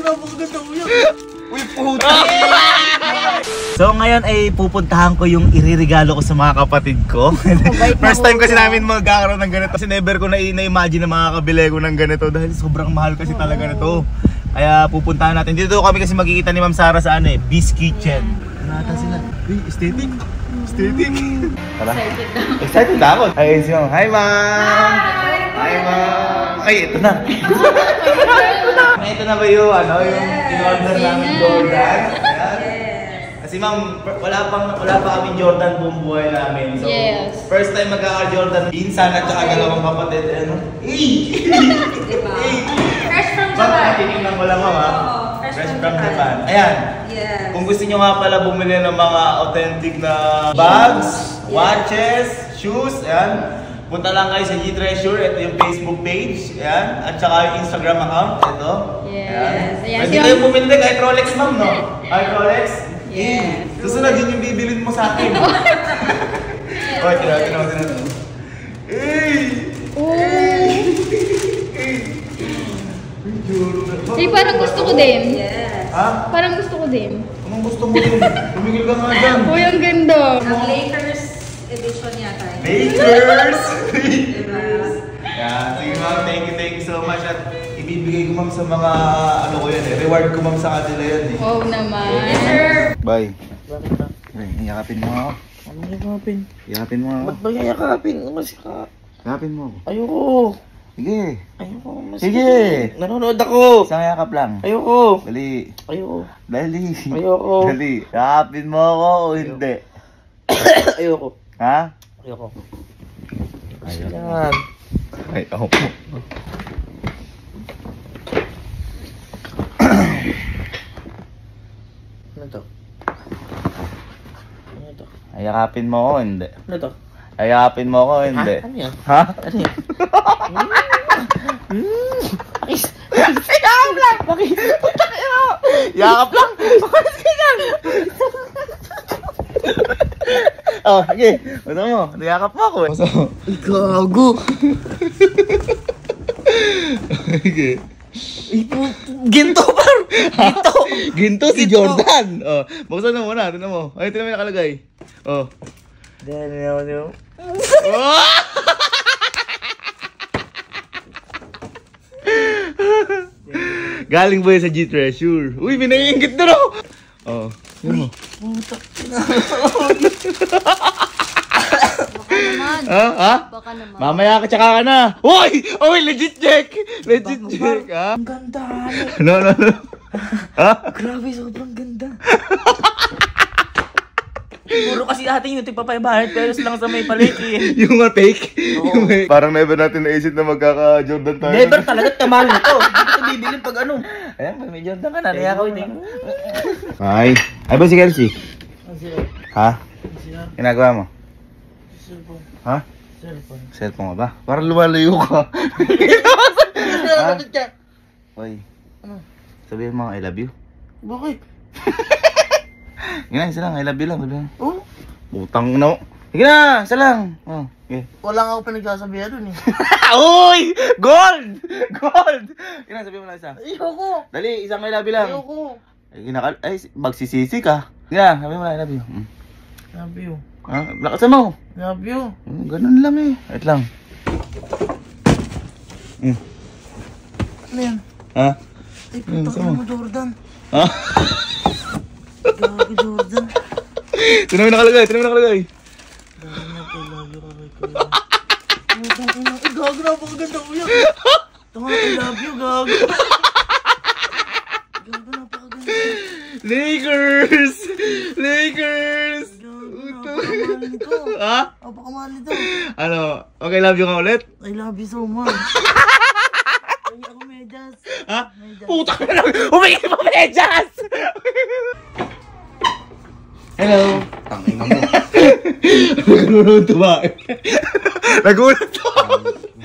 napakaganda mo yan. Uy, puta! So ngayon ay pupuntahan ko yung iririgalo ko sa mga kapatid ko. First time kasi namin magkakaroon ng ganito. Kasi never ko na-imagine na makakabili ko ng ganito. Dahil sobrang mahal kasi talaga nito. Kaya pupuntahan natin. Dito kami kasi magkikita ni Ma'am Sara sa ano eh, Beast Kitchen. Nata sila. Uy, aesthetic. Aesthetic. Excited na ako. Hi, Ma'am. Hi, Ma'am. Hi, Ma'am. Ay, ito na. Ito na ba yung ano, yung in-order namin Jordan? Kasi ma'am, wala pa kami Jordan buong buhay namin. So, first time magkaka-Jordan, pinsan at saka dalawang kapatid. Ano? Fresh from Japan. Titignan ko lang ma'am. Fresh from Japan. Ayan. Kung gusto nyo nga pala bumili ng mga authentic na bags, watches, shoes, ayan. Punta lang kayo sa G-Treasure, ito yung Facebook page, ayan. At saka yung Instagram account, ito. Yes. Ayan. Pwede kayo bumili kahit Rolex ma'am, no? Kahit Rolex? Yes. Susunod yun yung bibilin mo sa akin. Oh, tira. Ay, parang gusto ko din. Yes. Ha? Parang gusto ko din. Anong gusto mo din? Tumigil ka nga dyan. Uy, ang ganda. Ang Lakers edition yata. Lakers! Yeah, sige ma'am, thank you so much. At ibibigay ko ma'am sa mga, ano ko yan eh, reward ko ma'am sa kanila yan eh. Wow naman. Yes, sir. Bye. Bakit ba? Iyakapin mo ako. Ano yakapin? Iyakapin mo ako. Ba't ba yakapin? Mas ka. Iyakapin mo ako. Ayoko. Sige. Ayoko. Mas Sige. Nanonood ako. Isang yakap lang. Ayoko. Dali. Ayoko. Dali. Ayoko. Dali. Iyakapin mo ako o hindi? Ayoko. Ha? Ayoko. Ayaw. Yan. Ay, ako. Ano to? Ano to? Ayakapin mo ako o hindi? Ano to? Ayakapin mo ako o hindi? Ha? Ano yan? Ha? Ano yan? Yakap lang! Bakit? Yakap lang! Bakit ganyan? Oh, sige. Gusto mo? Niyakap mo ako eh. Gusto mo? Gago! Sige. Ginto par! Ginto! Ginto si Jordan! Oh, buksan na muna. Tignan mo. Ay, tignan mo yung nakalagay. Oh. Dahil Oh! Galing ba yun sa G-Treasure? Uy, may naiingit na no! Oh. Yun mo. puta. Baka naman. Ha? Baka naman. Mamaya ka tsaka ka na. Uy! Uy, legit check! Legit check, ha? Ang ganda. No. Ha? Grabe, sobrang ganda. Puro kasi atin yung tigpapaybahan, pero lang sa may paliki. Yung mga fake? Yung may... Parang never natin naisip na magkaka-Jordan tayo. Never talaga, tamahal nito. Hindi ko bibilin pag ano. Ayan, may Jordan ka na. Nayakaw din. Ay ba si Kelsey? Ha? Ginagawa mo? Cellphone. Ha? Cellphone. Cellphone ka ba? Parang lumalayo ka. Ha? Uy. Ano? Sabihin mo, I love you. Bakit? Sige na, isa lang. I love you lang. Sabihin. Oh? Utang na. Sige na, isa lang. Oh, okay. Wala nga ako pinagsasabihan dun eh. Uy! Gold! Gold! Sige na, sabihin mo lang isa. Ayoko. Dali, isang I love you lang. Ayoko. Ay, magsisisi ka. Sige na, sabihin mo lang I love you. Love you. Ha? Lakasan mo. Love you. Ganun lang eh. Wait lang. Ano yan? Ha? Ay, putang mo Jordan. Ha? Gago Jordan. Tinan mo nakalagay, tinan mo nakalagay. Gago na, napakaganda ko yan. Tama na, I love you, gago. Gago, napakaganda. Lakers! Lakers! Napakamahal nito. Ha? Napakamahal nito. Ano? Okay, love you nga ulit? I love you so much. Ay, ako medyas. Ha? Puta ka na lang! Humingi pa medyas! Hello! Tangin mo. Nagulat ba? Nagulat ako.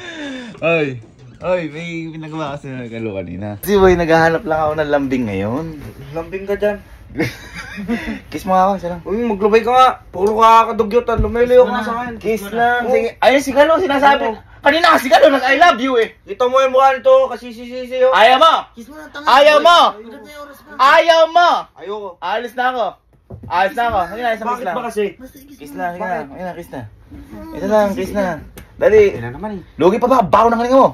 Ay, may pinagawa kasi na nagkalo kanina. Kasi boy, naghahanap lang ako ng lambing ngayon. Lambing ka dyan. Kiss mo nga ako, isa lang. Uy, maglubay ka nga. Puro ka kadugyot at lumilayo ka nga sa akin. Kiss lang. Sige. Ayun, si Galo, sinasabi. Kanina kasi ka doon, nag-I love you eh. Ito mo yung mukha nito, kasi sisi oh. Ayaw mo! Kiss mo na, tanga. Ayaw mo! Ayaw mo! Ayoko. Alis na ako. Alis na ako. Sige na, isang kiss Bakit lang. ba kasi? Kiss na, sige na. Sige na, kiss na. Ito lang, kiss na. Dali. Ina naman eh. Lugi pa ba? Bago ng hininga mo.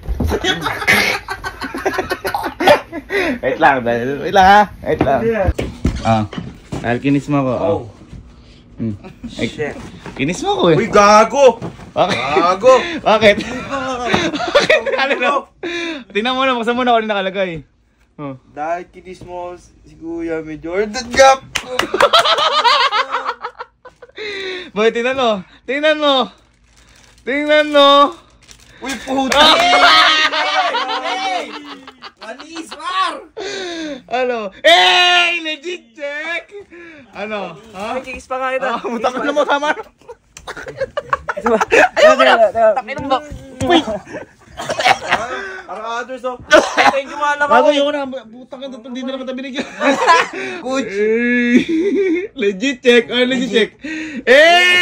Wait lang, wait lang ha. Wait lang. Dahil kinis mo ako. Oh. Ay, Shit. kinis mo ako eh. Uy, gago! Bakit? Gago! Bakit? Bakit? Ano na? Tingnan mo na, buksan mo na ako rin nakalagay. Oh. Dahil kinis mo si Kuya, may Jordan Gap! Boy, tingnan mo. Tingnan mo. Tingnan mo. Uy, puta! Hey! Manis, Mar! Ano? Hey! Legit check! Ano? Ha? Kikis pa nga kita. Mutak na mo, tama. Takin mo. Uy! Parang others oh. Thank you man ako. Bago yun na, butang ka doon, hindi na naman tabi binigyan. Coach! Legit check, legit check. Hey!